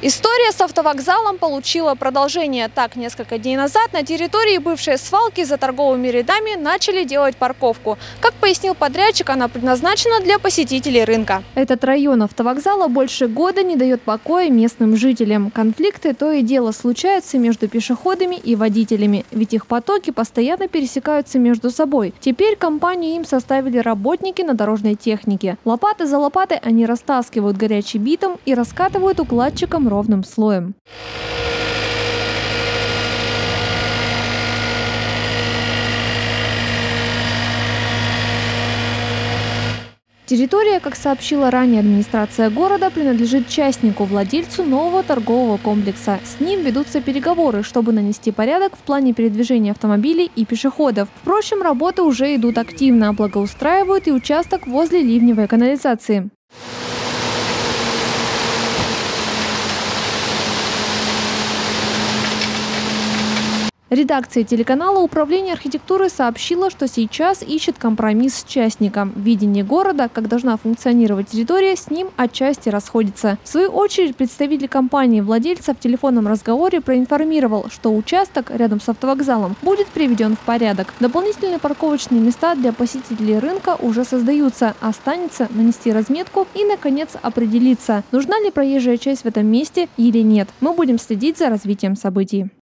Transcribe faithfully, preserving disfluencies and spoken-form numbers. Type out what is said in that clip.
История с автовокзалом получила продолжение. Так, несколько дней назад на территории бывшей свалки за торговыми рядами начали делать парковку. Как пояснил подрядчик, она предназначена для посетителей рынка. Этот район автовокзала больше года не дает покоя местным жителям. Конфликты то и дело случаются между пешеходами и водителями, ведь их потоки постоянно пересекаются между собой. Теперь компанию им составили работники на дорожной технике. Лопаты за лопатой они растаскивают горячий битум и раскатывают укладчиком ровным слоем. Территория, как сообщила ранее администрация города, принадлежит частнику, владельцу нового торгового комплекса. С ним ведутся переговоры, чтобы нанести порядок в плане передвижения автомобилей и пешеходов. Впрочем, работы уже идут активно, благоустраивают и участок возле ливневой канализации. Редакция телеканала Управление архитектуры сообщила, что сейчас ищет компромисс с частником. Видение города, как должна функционировать территория, с ним отчасти расходится. В свою очередь, представитель компании-владельца в телефонном разговоре проинформировал, что участок рядом с автовокзалом будет приведен в порядок. Дополнительные парковочные места для посетителей рынка уже создаются. Останется нанести разметку и, наконец, определиться, нужна ли проезжая часть в этом месте или нет. Мы будем следить за развитием событий.